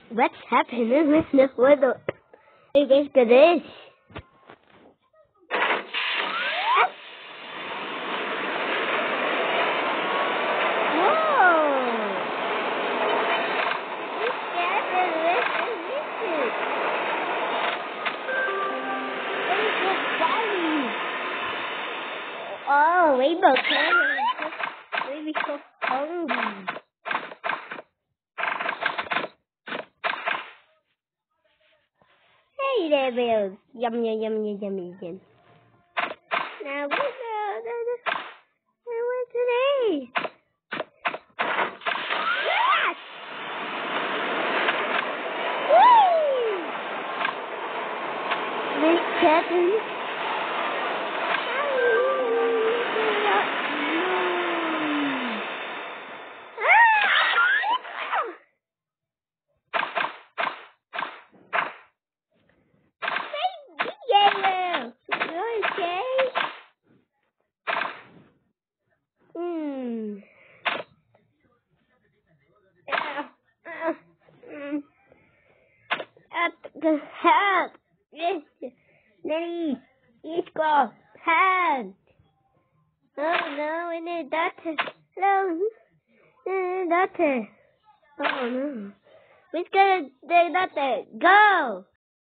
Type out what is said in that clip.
What's happening with the photo? Hey guys, get this. Oh, rainbow colors. Really so hungry. Hey there, Bills. Yum, yum, yum, yum, yum, yum. Now, what's today? Yes! Woo! This Kevin. Help! Yes, Nelly, let's go. Help! Oh no, we need daughter. Hello, daughter. Oh no, let's get the daughter. Go.